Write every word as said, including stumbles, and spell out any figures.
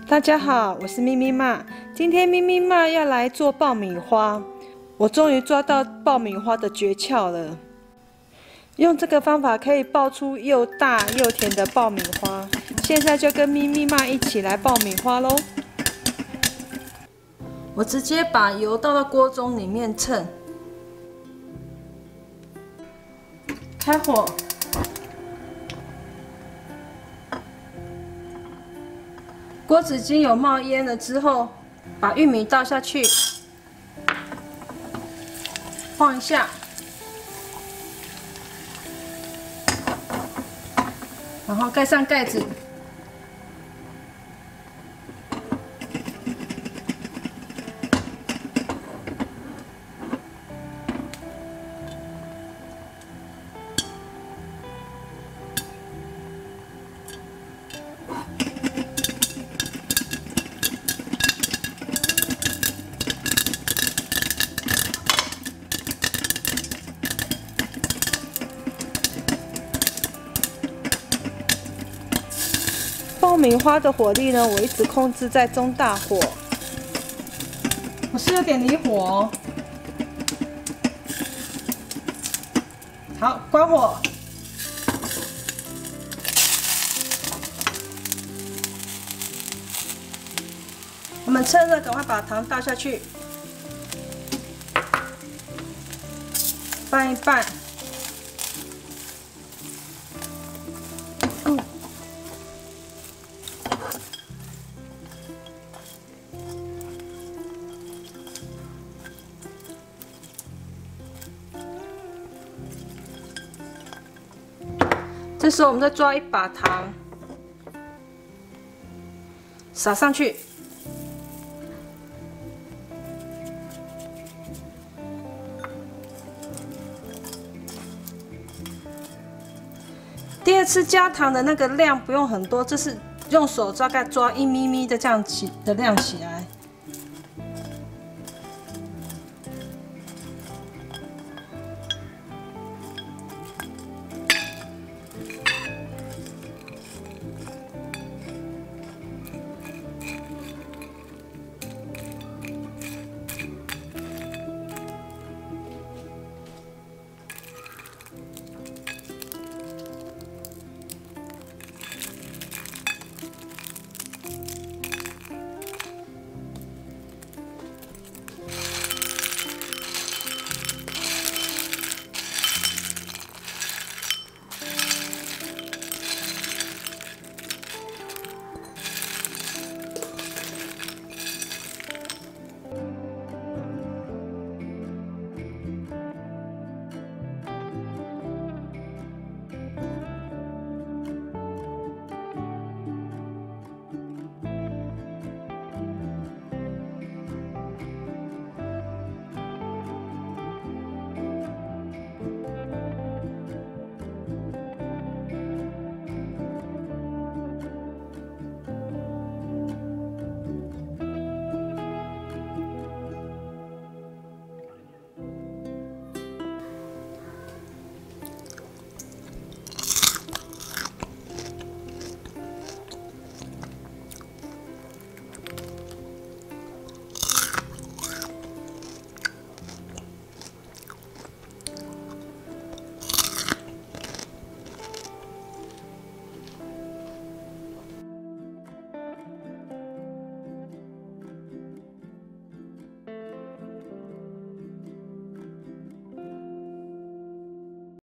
大家好，我是咪咪妈。今天咪咪妈要来做爆米花，我终于抓到爆米花的诀窍了。用这个方法可以爆出又大又甜的爆米花。现在就跟咪咪妈一起来爆米花喽！我直接把油倒到锅中里面称，开火。 锅子已经有冒烟了之后，把玉米倒下去，晃一下，然后盖上盖子。爆米花的火力呢，我一直控制在中大火。我是有点离火哦。好，关火。我们趁热，赶快把糖倒下去，拌一拌。 这时候我们再抓一把糖，撒上去，第二次加糖的那个量不用很多，这是用手大概抓一咪咪的这样起的量起来。